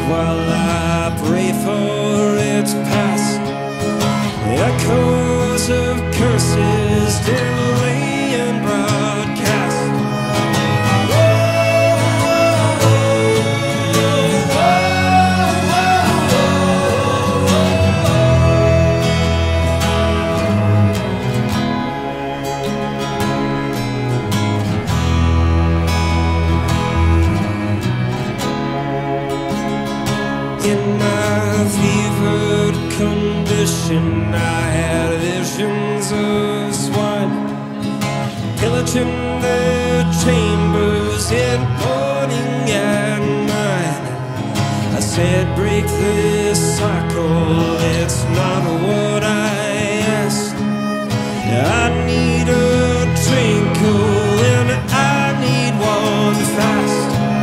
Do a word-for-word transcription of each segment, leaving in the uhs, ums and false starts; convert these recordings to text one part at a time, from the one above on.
while I pray for its past. The echoes of curses still lay and broadcast. In my fevered condition, I had visions of swine pillaging their chambers and pointing at mine. I said, break this cycle, it's not what I asked. I need a twinkle and I need one fast.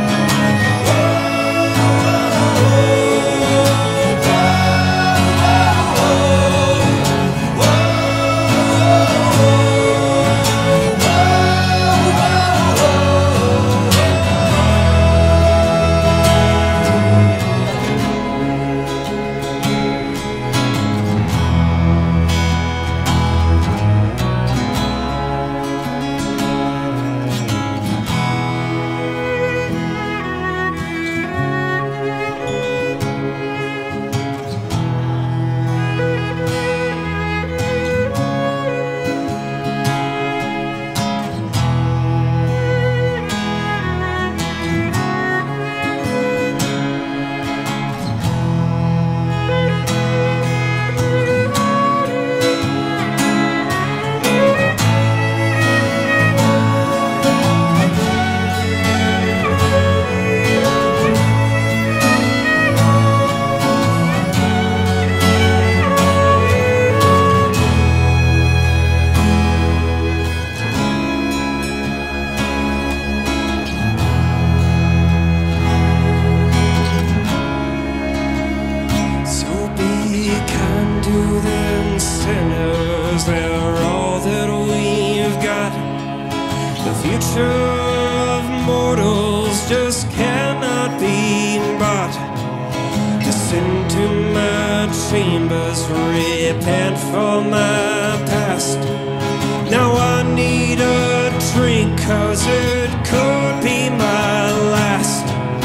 Chambers, repent for my past. Now I need a drink, cause it could be my last.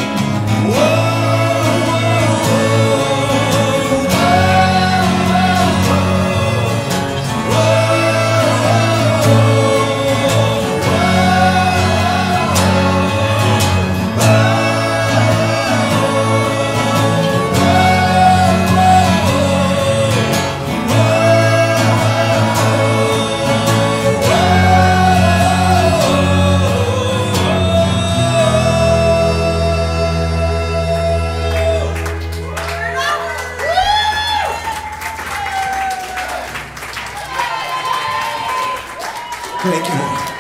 Whoa. Thank you.